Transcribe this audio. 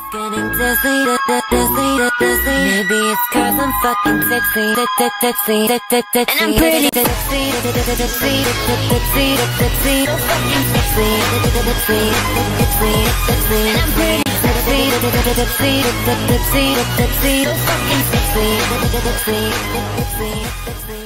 Getting dizzy, maybe it's 'cause I'm fucking tipsy, and I'm pretty tipsy, so fucking tipsy, and I'm pretty tipsy, so fucking tipsy.